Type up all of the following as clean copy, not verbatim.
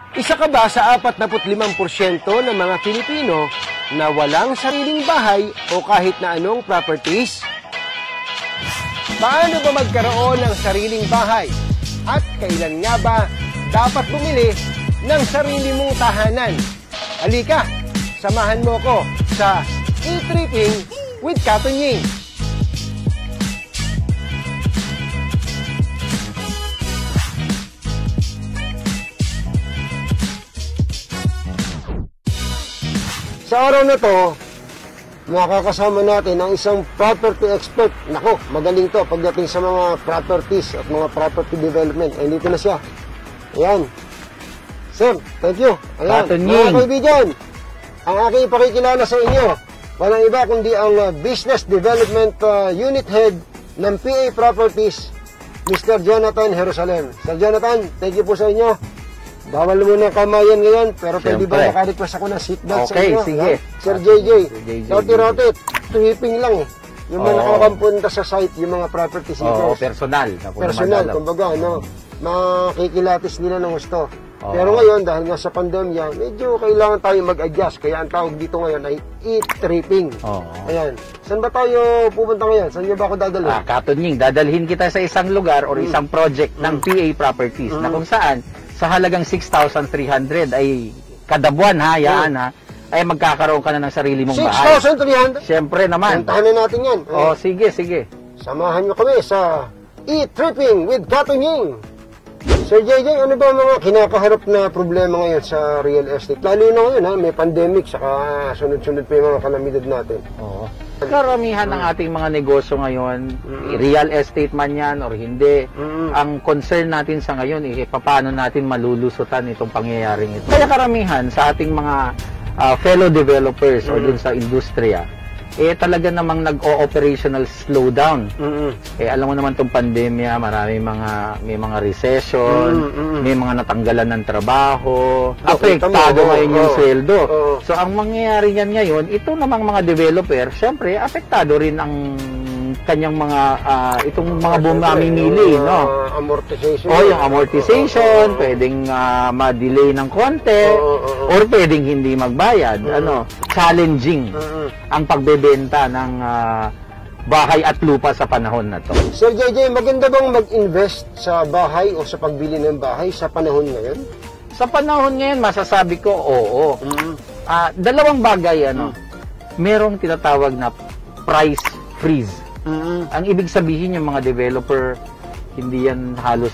Isa ka ba sa 45% ng mga Pilipino na walang sariling bahay o kahit na anong properties? Paano ba magkaroon ng sariling bahay? At kailan nga ba dapat bumili ng sarili mong tahanan? Halika, samahan mo ko sa E-Tripping with Katunying. Sa araw na to, makakasama natin ang isang property expert. Nako, magaling to pagdating sa mga properties at mga property development. Ay, dito na siya. Ayan. Sir, thank you. Ayan, mga kaibigan, ang aking ipakikilala sa inyo, walang iba kundi ang Business Development Unit Head ng PA Properties, Mr. Jonathan Jerusalem. Sir Jonathan, thank you po sa inyo. Bawal muna kamayan ngayon, pero pwede ba makarequest ako ng seatbelt sa inyo? Okay, sige. Sir JJ, rotate, sweeping lang eh. Yung mga nakakampunta sa site, yung mga property seekers. Personal. Personal, kumbaga, makikilatis nila ng gusto. Pero ngayon, dahil nga sa pandemya, medyo kailangan tayo mag-adjust. Kaya ang tawag dito ngayon ay E-Tripping. Ayan. Saan ba tayo pupunta ngayon? Saan niyo ba ako dadalhin? Katunying, dadalhin kita sa isang lugar or isang project ng PA Properties na kung saan sa halagang 6,300 ay kada buwan ay magkakaroon ka na ng sarili mong bahay. 6,300? Siyempre naman. Puntahan na natin yan. Sige. Samahan nyo kami sa E-Tripping with Katunying. Sir JJ, ano ba mga kinakaharap na problema ngayon sa real estate? Lalo na ngayon, may pandemic, saka sunod-sunod pa yung mga kalamidad natin. Karamihan ng ating mga negosyo ngayon, real estate man yan or hindi, ang concern natin sa ngayon paano natin malulusutan itong pangyayaring ito. Kaya karamihan sa ating mga fellow developers or dun sa industriya, talaga namang nag-o-operational slowdown. Alam mo naman itong pandemya, may mga recession, may mga natanggalan ng trabaho, apektado ngayon yung sweldo. So, ang mangyayari niyan ngayon, ito namang mga developer, syempre, apektado rin ang kanyang mga, itong mga bumamimili, no? Amortization. Yung amortization, pwedeng ma-delay ng konti, or pwedeng hindi magbayad. Challenging ang pagbebenta ng bahay at lupa sa panahon na to. Sir JJ, maganda bang mag-invest sa bahay o sa pagbili ng bahay sa panahon ngayon? Sa panahon ngayon, masasabi ko, oo. Dalawang bagay, merong tinatawag na price freeze. Ang ibig sabihin, yung mga developer, hindi yan halos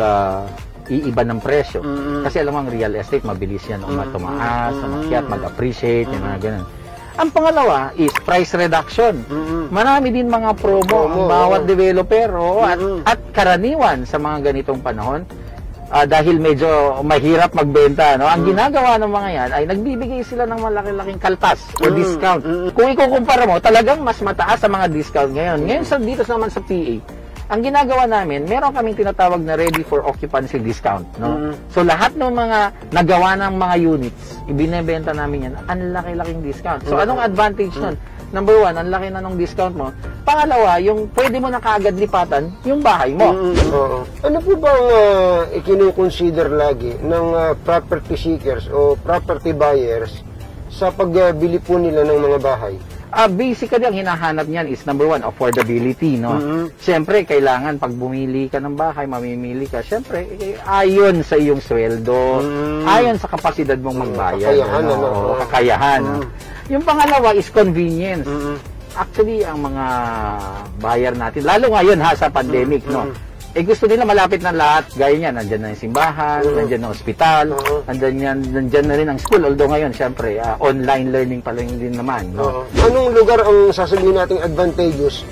iiba ng presyo. Kasi alam mo, ang real estate, mabilis yan tumaas, umakyat, mag-appreciate, yung mga ganun. Ang pangalawa is price reduction. Marami din mga promo ang bawat developer at karaniwan sa mga ganitong panahon. Dahil medyo mahirap magbenta, ang ginagawa ng mga yan ay nagbibigay sila ng malaki-laking kaltas o discount. Kung ikukumpara mo, talagang mas mataas sa mga discount ngayon. Ngayon dito naman sa PA, ang ginagawa namin, meron kaming tinatawag na ready for occupancy discount. So lahat ng mga nagawa ng mga units, ibinebenta namin yan, ang laki-laking discount. So anong advantage nun? Number one, ang laki na ng discount mo. Pangalawa, yung pwede mo na kaagad lipatan yung bahay mo. Ano po bang ikinukonsider lagi ng property seekers o property buyers sa pagbili po nila ng mga bahay? Basically, ang hinahanap niyan is number one, affordability, Siyempre, kailangan pag bumili ka ng bahay, mamimili ka, siyempre, ayon sa iyong sweldo, ayon sa kapasidad mong magbayad. Kakayahan. Yung pangalawa is convenience. Actually, ang mga buyer natin, lalo ngayon sa pandemic, gusto nila malapit na lahat. Gaya niyan, nandyan na yung simbahan, nandyan na ospital, nandyan na rin ang school. Although ngayon, syempre, online learning pa lang din naman. Anong lugar ang sasabihin nating advantageous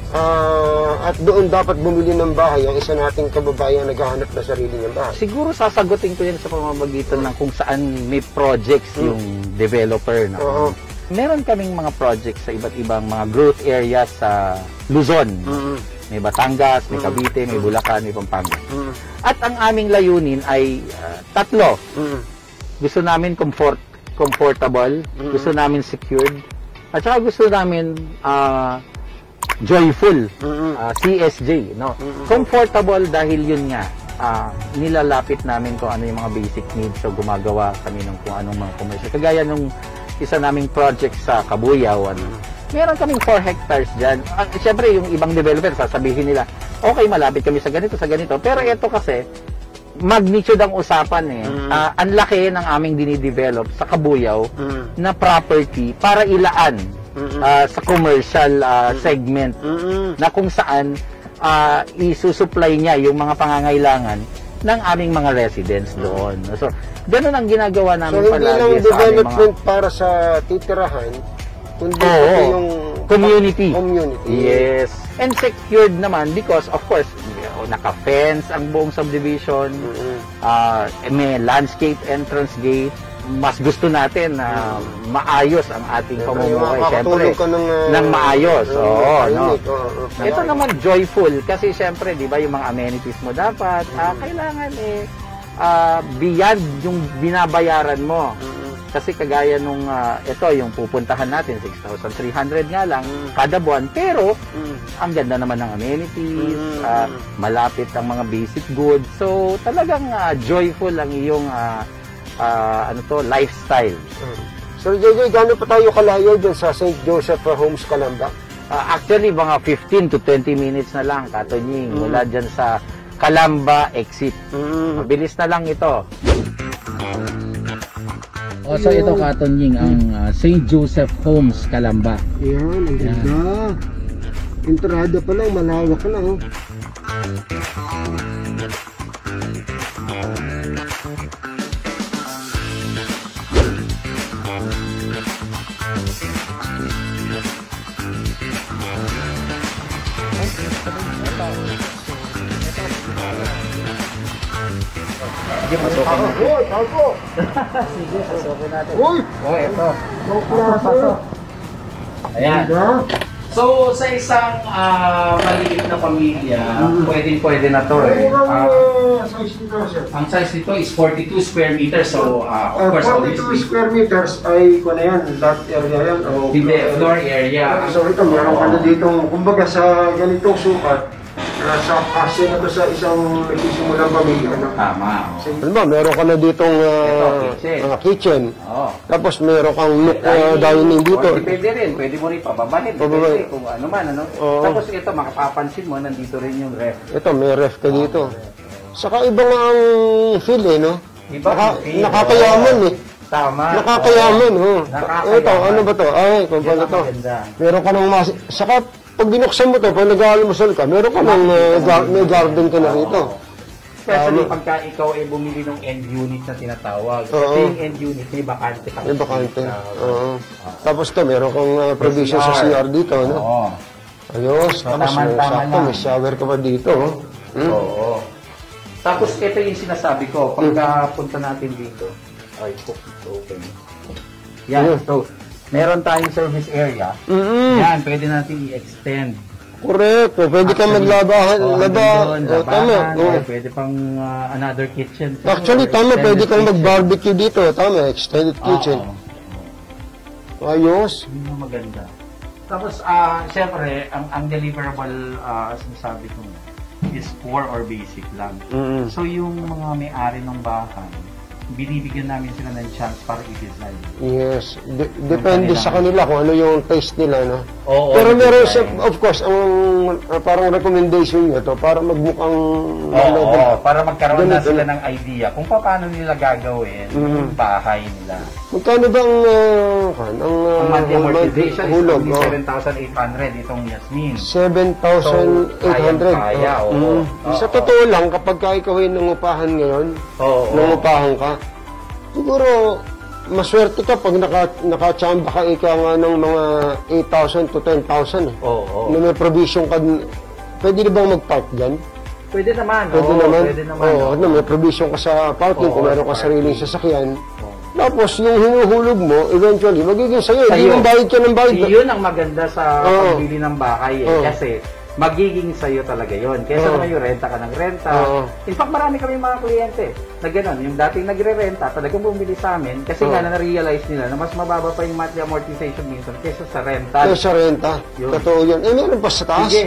at doon dapat bumili ng bahay ang isa nating kababayan naghahanap na sarili ng bahay? Siguro sasagutin ko yan sa pamamagitan ng kung saan may projects yung developer. Meron kaming mga projects sa iba't ibang mga growth areas sa Luzon. May Batangas, may Cavite, may Bulacan, may Pampanga. At ang aming layunin ay tatlo. Gusto namin comfortable, gusto namin secured, at saka gusto namin joyful, CSJ. Comfortable dahil yun nga, nilalapit namin kung ano yung mga basic needs. So, gumagawa kami ng kung anong mga commercial. Kagaya nung isa naming project sa Kabuyaw, meron kaming 4 hectares dyan. Siyempre, yung ibang developer, sasabihin nila, okay, malapit kami sa ganito, sa ganito. Pero ito kasi, magnitude ang usapan eh. Ang laki ng aming dinidevelop sa Kabuyaw na property para ilaan sa commercial segment na kung saan isusupply niya yung mga pangangailangan ng aming mga residents doon. So, ganun ang ginagawa namin So, hindi palagi lang sa aming development para sa titirahan, kundi pati yung community. Community. Yes. And secured naman because, of course, naka-fence ang buong subdivision, may landscape entrance gate. Mas gusto natin na maayos ang ating pamumuhay. Siyempre, ng maayos. Ito naman joyful kasi siyempre, di ba, yung mga amenities mo dapat, kailangan beyond yung binabayaran mo. Kasi kagaya nung ito, yung pupuntahan natin, 6,300 nga lang kada buwan. Pero, ang ganda naman ng amenities, malapit ang mga basic goods. So, talagang joyful ang iyong lifestyle. Sir JJ, gaano pa tayo kalayo dyan sa St. Joseph Homes, Calamba? Actually, mga 15 to 20 minutes na lang, Katonying, mula dyan sa Calamba exit. Mabilis na lang ito. So ito, Katonying, ang St. Joseph Homes, Calamba. Yan, ang ganda. Entrada pa lang, malawak na. Sige, pasukin natin. Uy, tago! Sige, pasukin natin. Uy! Ito. Pasok. Ayan. So, sa isang maliit na pamilya, pwede na to eh. Ang size nito is 42 square meters. So, of course, 42 square meters ay kung yan, lot area yan. Hindi, floor area. So ito, meron ka na dito, kumbaga sa ganitong sukat, sa kasya na to sa isang nagsimulang pamilya. Tama. Alam mo, meron ka na ditong kitchen. Oo. Tapos meron kang nook dining dito. Pwede rin. Pwede mo rin pababahin. Depende kung ano man. Tapos ito, makapapansin mo, nandito rin yung ref. Ito, may ref ka dito. Saka iba nga ang feel eh, no? Nakakayaman eh. Tama. Nakakayaman, Nakakayaman. Ito, ano ba to? Ay, kung paano to? Meron ka ng saka pag binuksan mo to, pag nag-aalmusal ka, meron ka ng may garden ka na rito. Especially pagka ikaw ay bumili ng end unit na tinatawag. Kasi yung end unit, may bakante ka. May bakante. Tapos to, meron kang provision sa CR dito, no? Oo. Ayos. Tapos may shower ka pa dito. Oo. Tapos ito yung sinasabi ko, pagka punta natin dito, ay, open. Yan, so, meron tayong service area. Yan, pwede natin i-extend. Correct. Pwede kang maglabahan. Tama. Pwede pang another kitchen. Actually, tama. Pwede kang mag-barbecue dito. Tama. Extended kitchen. Ayos. Yun ang maganda. Tapos, siyempre, ang deliverable, sinasabi ko, is core or basic lang. So, yung mga may-ari ng bahay, binibigyan namin sila ng chance para i-design. Yes. Depende sa kanila kung ano yung taste nila, no? Oo. Pero meron siya, of course, ang parang recommendation nyo to para magmukhang para magkaroon na sila ng idea kung paano nila gagawin yung bahay nila. Magkano ba ang monthly amortization is hulog? only 7,800 itong Yasmin. 7,800. Kaya, Sa totoo lang, kapag ikaw ay nangupahan ngayon, nangupahan ka, siguro, maswerte ka pag nakachamba ka ika nga ng mga 8,000 to 10,000 eh. Oo. Na may provision ka, pwede na bang mag-park dyan? Pwede naman. Pwede naman. Pwede naman. May provision ka sa parking kung meron ka sariling sasakyan. Tapos yung hinuhulog mo, eventually, magiging sa'yo. Hindi yung bayad ka ng bayad. Yun ang maganda sa pagbili ng bahay eh. Kasi magiging sa'yo talaga yun. Kesa naman yung renta ka ng renta. In fact, marami kami mga kliyente na gano'n. Yung dating nagre-renta, talagang bumili sa amin kasi nga na-realize nila na mas mababa pa yung monthly amortization minsan kesa sa renta. Kesa sa renta. Totoo yun. Meron pa sa taas? Sige.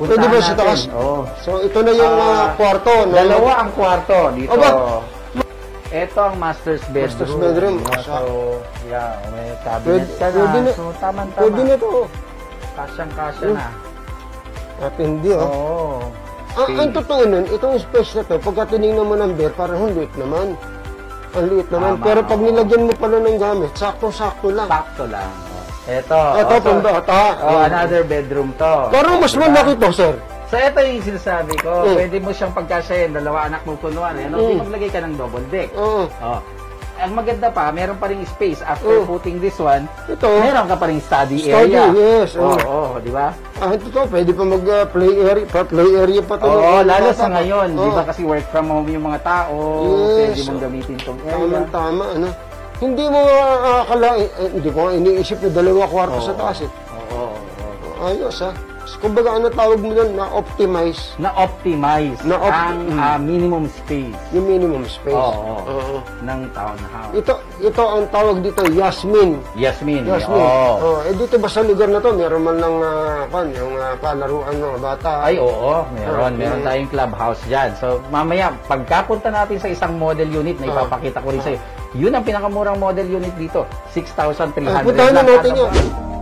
Pwede ba sa taas? Oo. So, ito na yung kwarto. No? Dalawa ang kwarto dito. Aba! Ito ang master's bedroom. Master's bedroom. So, yeah, may cabinet ka na. Pwede na. So, tama-tama. Pwede na to. Kasyang-kasya na. At hindi, oh. Oo. Ang totoo nun, itong space na to, pagka tinignan mo ng beer, parang ang liit naman. Ang liit naman. Tama, Pero pag oo. nilagyan mo pala ng gamit, sakto-sakto lang. Sakto lang. Ito. Ito, pambata. Another bedroom to. Parang mas malaki to, sir. So, ito yung sinasabi ko. Pwede mo siyang pagkasyahin. Dalawa anak mo punuan. Hindi maglagay ka ng double deck. Oo. Oh. Ang maganda pa, meron pa rin space after putting this one. Ito. Meron ka pa rin study Study, area. yes. Oo, di ba? Ito to, pwede pa mag-play area. Play area pa to. Oo, lalo sa ngayon. Di ba kasi work from home yung mga tao. Pwede Yes. mong gamitin tong area. Tama, ano. Hindi mo akalain, hindi ko nga iniisip na dalawa kwarto sa taas eh. Oo. Ayos ha. Kumbaga ano tawag mo doon, na-optimize Na-optimize ang minimum space yung minimum space. Oo. Ng townhouse. Ito ang tawag dito, Yasmin. Yasmin. Oo. Dito ba sa lugar na to, meron man lang yung palaruan ng bata? Ay, oo. Meron tayong clubhouse dyan. So, mamaya, pagkapunta natin sa isang model unit na ipapakita ko rin sa'yo, yun ang pinakamurang model unit dito. 6,300 puntahan na natin yan.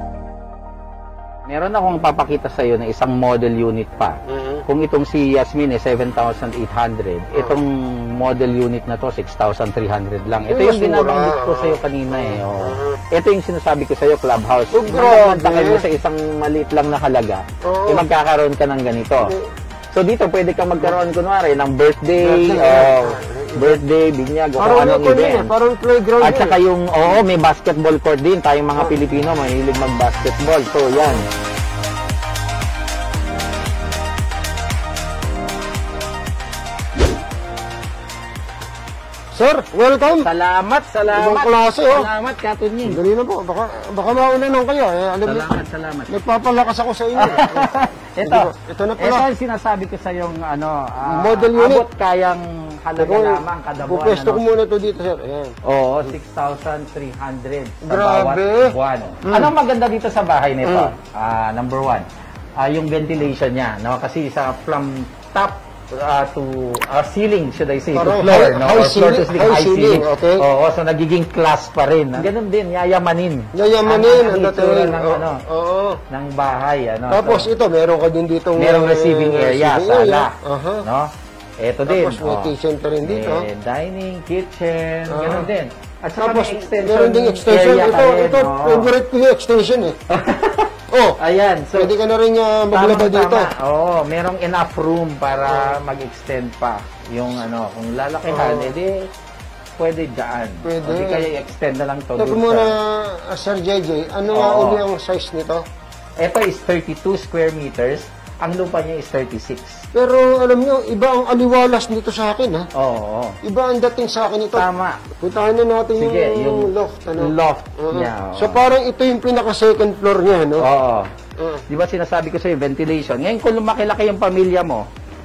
Meron akong papakita sa iyo na isang model unit pa. Kung itong si Yasmin 7,800, itong model unit na to 6,300 lang. Ito yung binabanggit ko sa iyo kanina eh. Ito yung sinasabi ko sa iyo, clubhouse. Kung magtakal mo sa isang maliit lang na halaga, magkakaroon ka ng ganito. So dito pwede kang magkaroon kunwari ng birthday, binyag, o kung anong event. Parang playground. At saka yung, may basketball court din. Tayong mga Pilipino, mahilig mag-basketball. So, yan. Sir, welcome. Salamat. Ibang klase, oh. Salamat, Katunying. Dali na po. Baka mauna nang kayo. Alam niyo, Salamat. nagpapalakas ako sa inyo. Ito na pala. Ito ang sinasabi ko sa yung Model unit. abot kayang halaga lamang kada buwan. Pupwesto ko muna to dito, sir. Ayan. Oo, 6,300 sa Grabe. bawat buwan. Anong maganda dito sa bahay nito? Number one, yung ventilation niya. No? Kasi from top to ceiling, should I say, Parang to floor. high ceiling, high ceiling, okay. Oo, so nagiging class pa rin. Ganun din, yayamanin. Yayamanin ang itsura dating. ng, ng bahay. Tapos ito, meron ka din dito. Merong receiving area, sala. No? Ito din. Tapos may kitchen pa rin dito. Dining, kitchen, ganun din. At saka Tapos may extension meron ding extension. area ka rin. Ito, favorite ko yung extension eh. Ayan. So, pwede ka na rin maglaba dito. Oo, merong enough room para mag-extend pa. Yung kung lalakihan, edi pwede dyan. Pwede. O di kaya i-extend na lang to. Teka muna, Sir JJ, ano nga uli ang size nito? Ito is 32 square meters. Ang lupa niya is 36. Pero alam nyo, iba ang aliwalas nito sa akin, ha? Oo. Iba ang dating sa akin ito. Tama. Puntahan na natin Sige, yung loft. Loft niya. So parang ito yung pinaka-second floor niya, no? Oo. Di ba sinasabi ko sa'yo, ventilation. Ngayon, kung lumaki-laki yung pamilya mo,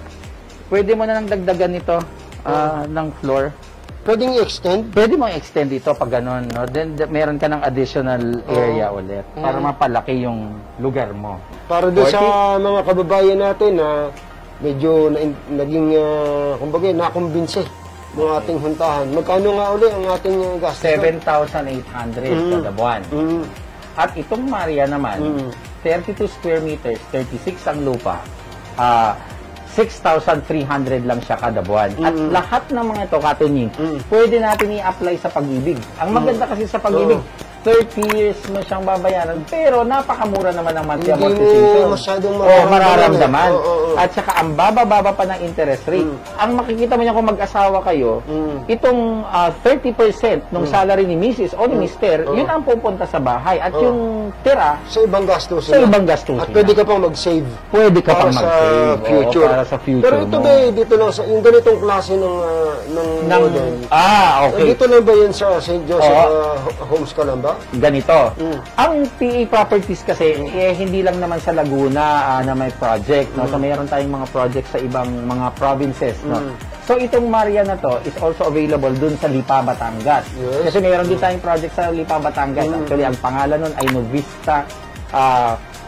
pwede mo na nang dagdagan nito ng floor. Pwedeng i-extend? Pwede mo i-extend dito pag gano'n. No? Then, meron ka ng additional area ulit para mapalaki yung lugar mo. Para doon sa mga kababayan natin na medyo naging, kumbaga, nakumbinse ng ating huntahan. Magkano nga uli ang ating gasto? 7,800 kada buwan. At itong Maria naman, 32 square meters, 36 ang lupa, 6,300 lang siya kada buwan. At lahat ng mga ito, Katunying, pwede natin i-apply sa pag-ibig. Ang maganda kasi sa pag-ibig, 30 years mo siyang babayaran, pero napakamura naman ang monthly amortization. Hindi mo masyadong mararamdaman. At saka ang baba-baba pa ng interest rate. Ang makikita mo niya kung mag-asawa kayo, itong 30% ng salary ni Mrs. o ni Mr., yun ang pupunta sa bahay. At yung tira, sa ibang gastusin. sa ibang gastusin. At pwede ka pang mag-save. Pwede ka pang sa mag-save. future. Para sa future Pero ito mo. ba, dito lang, yung ganitong klase ng model. Okay. Dito lang ba yun sa St. Joseph Homes ka lang ba? Ganito. Ang PA Properties kasi, hindi lang naman sa Laguna na may project. No? So, mayroon tayong mga project sa ibang mga provinces. No? So, itong Maria na to is also available dun sa Lipa, Batangas. Yes. Kasi mayroon din tayong project sa Lipa, Batangas. Actually, ang pangalan nun ay Novista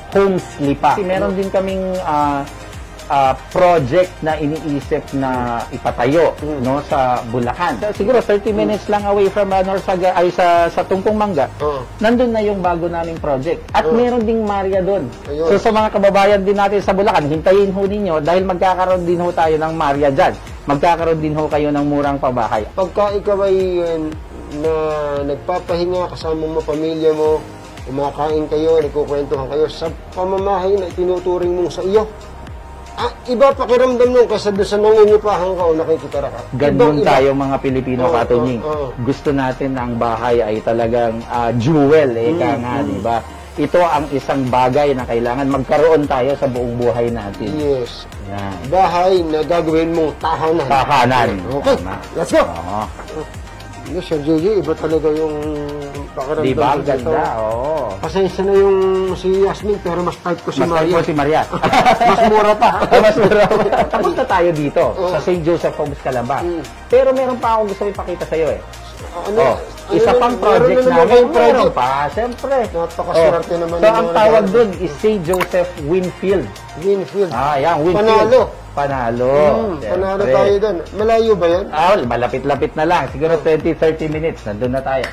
homes lipa. Kasi meron din kaming project na iniisip na ipatayo no sa Bulacan. Siguro 30 minutes lang away from Norsaga ay sa Tungkong Mangga. Nandun na yung bago naming project. At meron ding Maria doon. So sa mga kababayan din natin sa Bulacan, hintayin ho ninyo dahil magkakaroon din ho tayo ng Maria dyan. Magkakaroon din ho kayo ng murang pabahay. Pagka ikaw ay na nagpapahinga kasama mo, pamilya mo, kumakain kayo, nagkukwentuhan kayo sa pamamahay na tinuturing mong sa iyo, iba pakiramdam nung kasi doon sa nangungupahan ka o nakikitara ka. Ganun tayo mga Pilipino, Katunying. Gusto natin na ang bahay ay talagang jewel, nga, di ba? Ito ang isang bagay na kailangan magkaroon tayo sa buong buhay natin. Yes. Yan. Bahay na gagawin mong tahanan. Tahanan. Okay, Tama. let's go! Oo. Yes, Sir JJ, iba talaga yung pakiramdam. Di ba? dito. Ganda, oo. Pasensya na yung si Yasmin, pero mas type ko si Mas Maria. si Maria. Mas mura pa. Mas mura. Tapos na tayo dito, sa St. Joseph Homes Calamba. Pero meron pa akong gusto ipakita sa'yo eh. Isa pang project namin. Meron pa, siyempre. Napakaswerte naman. So, ang tawag doon is St. Joseph Winfield. Winfield. Yan, Winfield. Panalo. Panalo tayo doon. Malayo ba yun? Malapit-lapit na lang. Siguro 20-30 minutes. Nandun na tayo.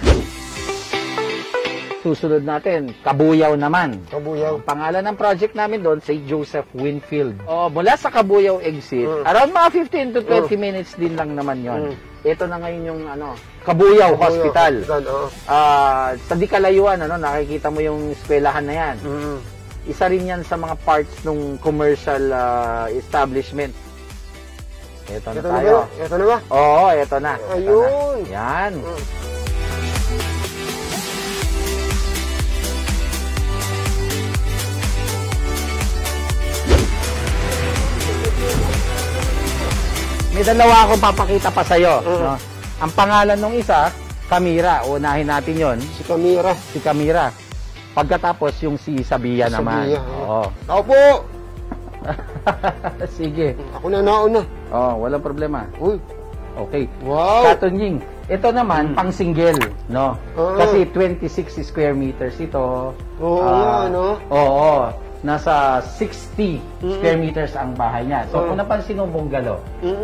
Susunod natin, Kabuyaw naman. Kabuyaw. Ang pangalan ng project namin doon, St. Joseph Winfield. Mula sa Kabuyaw exit, around mga 15 to 20 minutes din lang naman yon. Ito na ngayon yung Kabuyaw Hospital. Sa di kalayuan, nakikita mo yung eskwelahan na yan. Isa rin yan sa mga parts ng commercial establishment. Ito na tayo. Ito na ba? Oo, ito na. Ayun. Yan. May dalawa akong papakita pa sa'yo. No? Ang pangalan ng isa, Camira. Unahin natin yon. Si Camira. Si Camira. Pagkatapos yung si Sabia naman. Sabia. Oo. Ako po! Sige. Ako na nauna. Walang problema. Uy. Okay. Wow! Katunying. Ito naman, pang single, no? Kasi 26 square meters ito. Oo. Nasa 60 square meters ang bahay niya. So, kung napansin mo bungalow.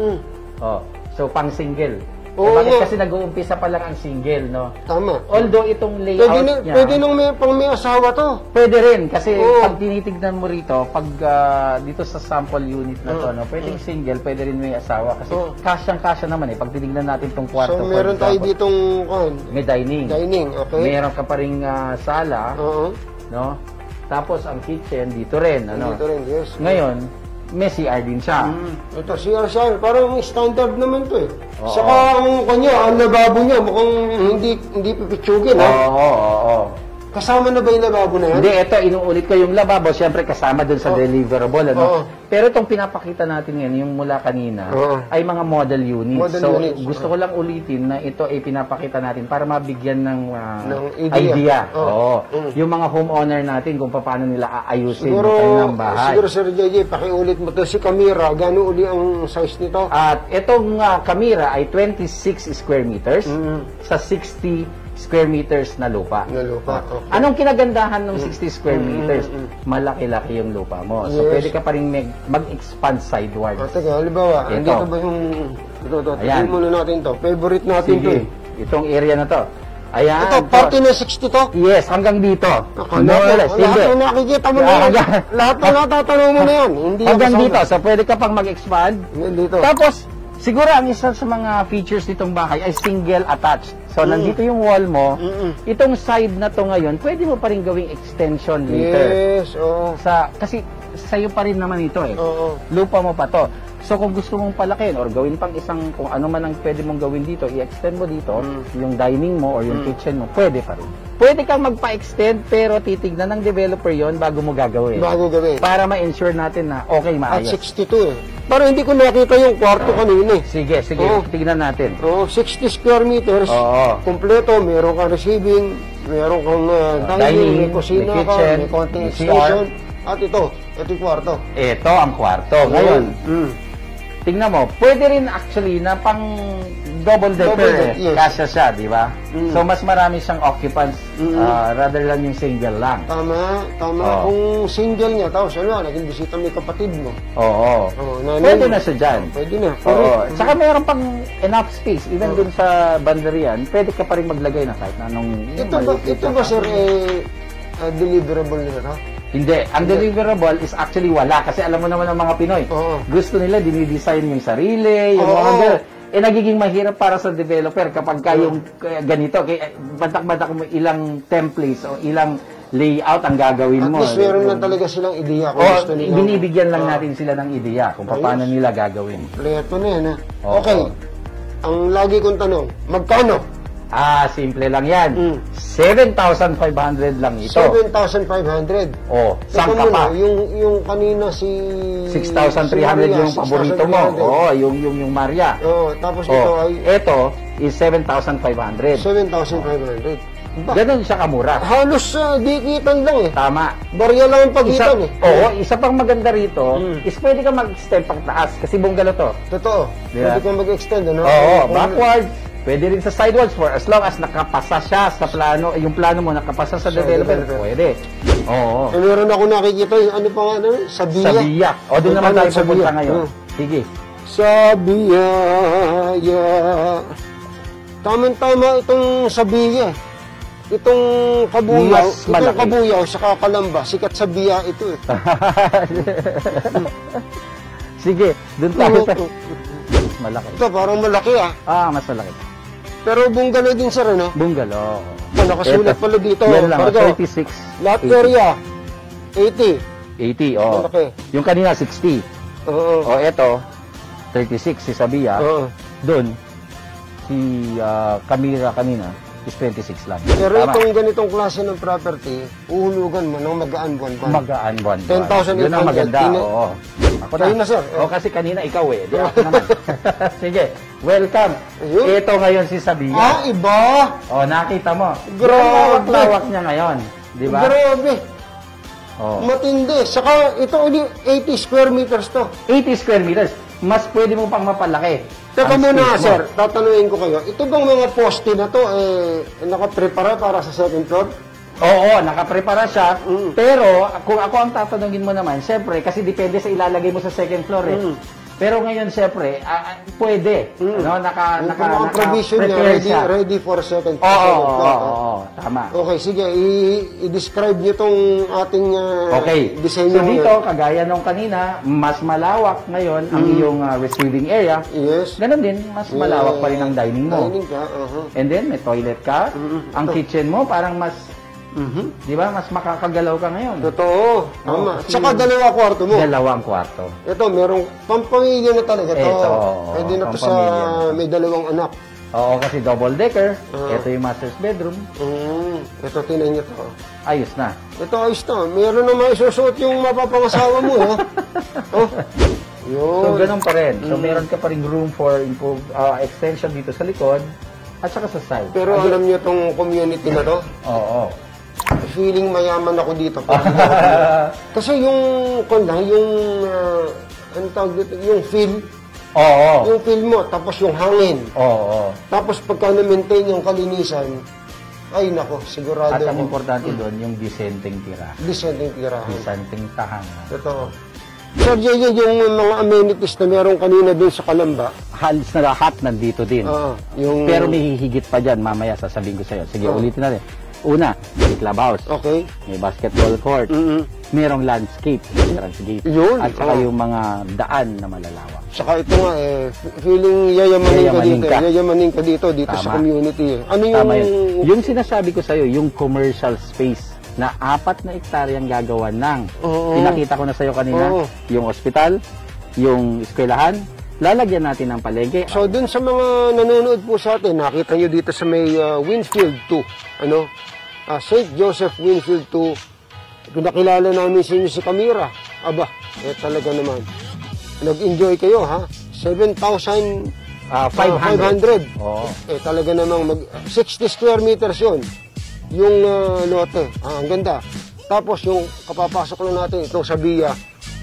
So, pang single. Bakit kasi nag-uumpisa pa lang ang single, no? Tama. Although itong layout niya... Pwede nung may asawa to. Pwede rin. Kasi pag tinitignan mo rito, pag dito sa sample unit na to, no, pwedeng single, pwede rin may asawa. Kasi kasyang-kasya naman pag tinignan natin itong kwarto. So, meron tayo ditong... may dining. Dining, okay. Meron ka pa rin sala, no? Tapos ang kitchen, dito rin. Dito rin, yes. Ngayon, may CR din siya. Ito, CR. Parang standard naman to eh. Saka ang kanya, ang lababo niya, mukhang hindi pipitsugin, Oo. Kasama na ba yung lababo na yan? Hindi, ito, inuulit ko yung lababo, siyempre kasama dun sa deliverable, Pero itong pinapakita natin ngayon, yung mula kanina, ay mga model units. Gusto ko lang ulitin na ito ay pinapakita natin para mabigyan ng idea. Yung mga homeowner natin kung paano nila aayusin yung kanilang bahay. Siguro, Sir JJ, pakiulit mo to. Si Camira, gano'n uli ang size nito? At itong Camira ay 26 square meters sa 60 square meters na lupa. Okay. Anong kinagandahan ng 60 square meters? Malaki-laki yung lupa mo. So, pwede ka pa rin mag-expand sidewards. Teka, halimbawa, andito ba yung... Ito, tignan muna natin to. Favorite natin to. Itong area na to. Ayan. Ito, party na 60 to? Yes, hanggang dito. Lahat na nakikita mo na yan. Lahat na natatanong mo na yan. Hanggang dito. So, pwede ka pang mag-expand. Dito. Tapos, siguro ang isa sa mga features nitong bahay ay single attached. So, nandito yung wall mo. Itong side na to ngayon, pwede mo pa rin gawing extension later. Yes, Kasi sa'yo pa rin naman ito eh. Lupa mo pa to. So, kung gusto mong palakin or gawin pang isang, kung ano man ang pwede mong gawin dito, i-extend mo dito, yung dining mo or yung kitchen mo, pwede pa rin. Pwede kang magpa-extend, pero titignan ng developer yon bago mo gagawin. Para ma-ensure natin na okay, maayos. At 62 eh. Pero hindi ko nakita yung kwarto kanina eh. Sige, tignan natin. 60 square meters. Kompleto, meron kang receiving, meron kang dining, may kusina may kitchen, may konting extension. At ito yung kwarto. Ito ang kwarto. Ngayon, tingnan mo, pwede rin actually na pang double decker, Yes. kasya siya, di ba? So, mas marami siyang occupants rather lang yung single lang. Tama. Oo. Kung single niya, tapos ano, naging bisita may kapatid mo. Oo. Nanay Pwede mo. na siya dyan. Pwede na. Oo. Correct. Tsaka meron pang enough space. Even dun sa banderian, pwede ka pa rin maglagay na kahit na anong... Ito ba sir, deliverable nila to? Hindi. Ang deliverable is actually wala. Kasi alam mo naman ang mga Pinoy. Oo. Gusto nila, dinidesign yung sarili, yung Oo. mga ganun. Nagiging mahirap para sa developer kapag yung ganito. Kaya batak-batak mo ilang templates o ilang layout ang gagawin At mo. least meron lang talaga silang ideya kung O, gusto nila. binibigyan lang natin sila ng ideya kung paano nila gagawin. Kompleto na yan, ha? Oo. Okay. Ang lagi kong tanong, magkano? Simple lang yan. 7,500 lang ito. 7,500. Oh, saan Teka ka pa? muna, yung kanina si... 6,300 si Maria, yung paborito mo. 6,300. Oh, yung Maria. Tapos ito Oh, ay ito is 7,500. 7,500. Ba, Ganon siya kamura. halos dikitan lang eh. Tama. Barya lang ang pagitan eh. Oo, isa pang maganda rito is pwede ka mag-step pang taas kasi bungalo to. Totoo. Yeah. Pwede kang mag-extend, ano? Oo, Kung- backwards. Pwede rin sa sidewalls for as long as nakapasa siya sa plano, yung plano mo nakapasa sa developer, developer. pwede. Oo. Meron ako nakikita yung ano pa nga, ano? Sabiya. Sa biyak. O, doon naman tayo pupunta ngayon. Sige. Sabiya, yeah. Tamang-tama itong sabiya. Itong kabuyaw, Mas malaki. saka kalamba, sikat sa biya ito eh. Sige, doon tayo sa... Malaki. Ito parang malaki Mas malaki. Pero bungalow din sir, ano? Bungalow. Nakasulat Ito. pala dito. Yan lang, Pargo. 36. Lot 80. area, 80. 80, oh. Malaki. Yung kanina, 60. Oo. O, eto, 36 si Sabia. Oo. Doon, si Camira kanina is 26 lang. Pero Tama. itong ganitong klase ng property, uhulugan mo ng magaan buwan-buwan. Magaan buwan. 10,800. Yun ang maganda, oo. Ako Kayo na, sir. O, kasi kanina ikaw eh. Di ako naman. Sige, welcome. Ayun. Ito ngayon si Sabia. Iba! O, nakita mo. Grabe. Lawak niya ngayon. Di ba? Grabe! Oh. Matindi. Saka ito uli 80 square meters to. 80 square meters. Mas pwede mo pang mapalaki. Teka ang muna, space mo. sir. Tatanungin ko kayo. Ito bang mga poste na to, nakaprepara para sa second floor? Oo, nakaprepara siya. Pero, kung ako ang tatanungin mo naman, syempre, kasi depende sa ilalagay mo sa second floor eh. Pero ngayon, syempre, pwede. Ano, Yung mga provision niya, prepare siya. ready for second Oo, floor. oo, tama. Okay, sige. I-describe niyo tong ating Okay. disenyo. So dito, kagaya nung kanina, mas malawak ngayon ang iyong receiving area. Yes. Ganon din, mas malawak pa rin ang dining mo. Dining ka, And then, may toilet ka. Ang kitchen mo, parang mas, di ba, mas makakagalaw ka ngayon. Totoo. Tama. kasi- Saka dalawa kwarto mo. Dalawang kwarto. Ito, merong pampamilya na talaga to. Ito, Pwede na to sa pampamilya na. may dalawang anak. Oo, kasi double decker. Ito yung master's bedroom. Ito, tinan niyo to. Ayos na. Ito, ayos to. Meron na maisusuot yung mapapangasawa mo, ha? Oh. Yun. So, ganun pa rin. So, meron ka pa rin room for extension dito sa likod at saka sa side. Pero alam niyo tong community na to, Oo. feeling mayaman ako dito. Kasi yung, ano tawag dito, yung feel, Oo. yung feel mo, tapos yung hangin. Oo. Tapos pagka na-maintain yung kalinisan, ay nako, sigurado At ang ako. importante doon, yung disenteng tira. Dissenting tirahan. Disenteng tahanan. Totoo. Sir JJ, yung mga amenities na meron kanina dun sa Kalamba, Halos na lahat nandito din. yung... Pero may hihigit pa dyan, mamaya sasabihin ko sa'yo. Sige, ulitin natin. Una, may clubhouse. Okay. May basketball court. Merong landscape. Gate. Yun. At saka yung mga daan na malalawak. Saka ito nga, feeling yayamanin ka dito. Dito Tama. sa community. Ano yung... Tama yun. Yung sinasabi ko sa'yo, yung commercial space na 4 na hektaryang gagawa ng, pinakita ko na sa'yo kanina, Oo. yung ospital, yung eskwelahan, lalagyan natin ng palengke. So, dun sa mga nanonood po sa atin, nakita nyo dito sa may Winfield 2, St. Joseph Winfield 2, pinakilala namin sa inyo si Camira. Aba, talaga naman. Nag-enjoy kayo, ha? 7,500. 500. Oo. Talaga namang 60 square meters yun. Yung lote. Ang ganda. Tapos yung kapapasok lang natin, itong Sabia,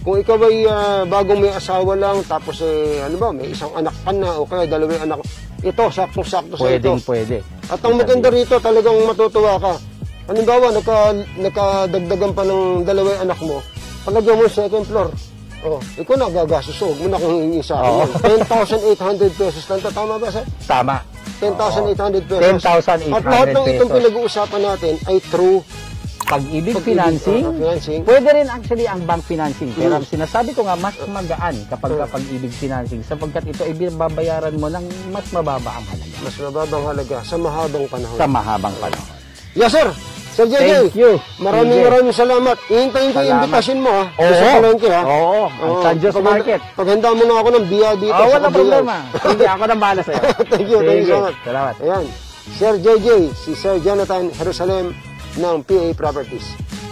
Kung ikaw ay bagong may asawa lang, tapos may isang anak ka na, o kaya dalawang anak, ito, sakto-sakto sa ito. Pwede. At ang maganda rito, talagang matutuwa ka. Halimbawa, nakadagdagan pa ng dalawang anak mo, palagyan mo second floor. Oh, ikaw na gagastos, huwag mo na kung hihingi sa akin. 10,800 pesos lang. Tama ba, sir? Tama. 10,800 pesos. 10,800 At lahat ng itong pesos. pinag-uusapan natin ay true Pag-ibig financing, financing. pwede rin actually ang bank financing. Pero ang sinasabi ko nga, mas magaan kapag pag-ibig financing sapagkat ito ay babayaran mo ng mas mababa ang halaga. Mas mababang halaga sa mahabang panahon. Sa mahabang panahon. Yes, sir. Sir JJ. Thank you. Maraming salamat. Ihintayin ko yung Salamat. invitation mo, ha? Oo. Sa palengke, ha? Oo. Ang San Jose Market. Paghanda mo na ako ng biya dito. Oh, sa wala Kabuyaw. problema. Sige, ako nang bahala sa'yo. Thank you so much. Salamat. Ayan. Sir JJ, si Sir Jonathan Jerusalem ng PA Properties.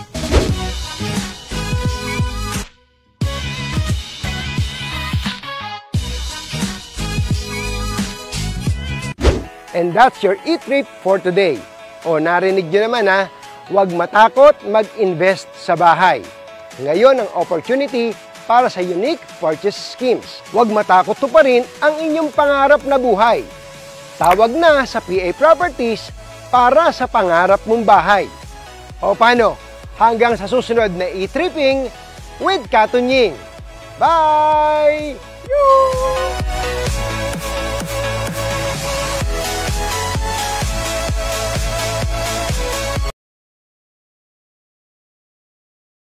And that's your e-trip for today. O narinig nyo naman ha, huwag matakot mag-invest sa bahay. Ngayon ang opportunity para sa unique purchase schemes. Huwag matakot tuparin ang inyong pangarap na buhay. Tawag na sa PA Properties para sa pangarap mong bahay. O paano? Hanggang sa susunod na e-tripping with Katunying. Bye!